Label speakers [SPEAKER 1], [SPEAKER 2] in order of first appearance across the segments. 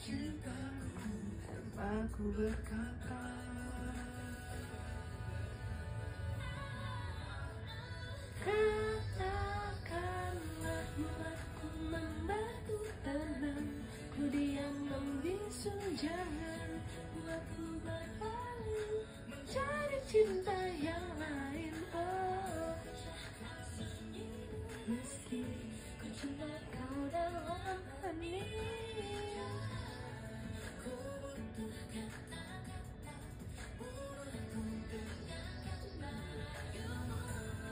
[SPEAKER 1] cintaku, aku berkata, katakanlah buatku membantu tenang. Ku diam membisu, jangan buatku berpaling mencari cinta yang lain. Oh, meski ku cuma kau dalam hening, ku butuh kata-kata untuk dengarkan rayumu.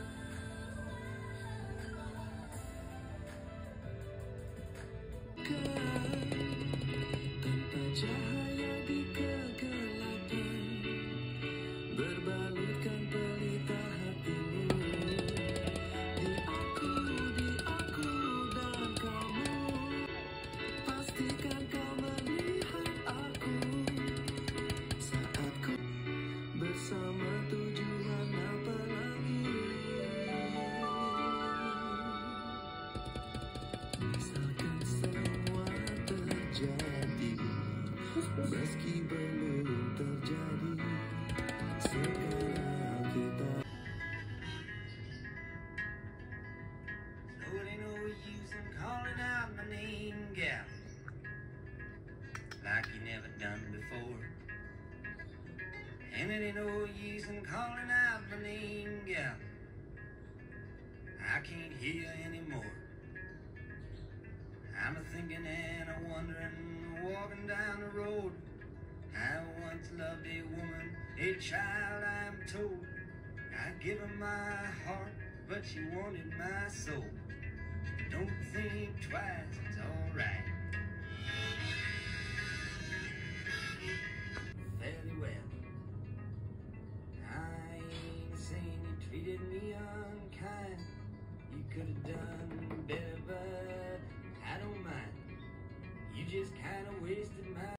[SPEAKER 1] Tanpa cahaya di kegelapan, berbalutkan pelita hatimu. Di aku dan kamu, pastikan kau melihat aku saat ku bersama tujuan apa lagi. Misalkan semua terjadi, meski belum terjadi, sekarang kita. So it ain't no use in calling out my name, gal, like you never done before. And it ain't no use in calling out my name, gal, I can't hear you anymore. I'm a thinking and a wondering, walking down the road. I once loved a woman, a child I'm told. I give her my heart, but she wanted my soul. Don't think twice, it's alright. Fairly well. I ain't saying you treated me unkind. You could have done better, but I don't mind. You just kinda wasted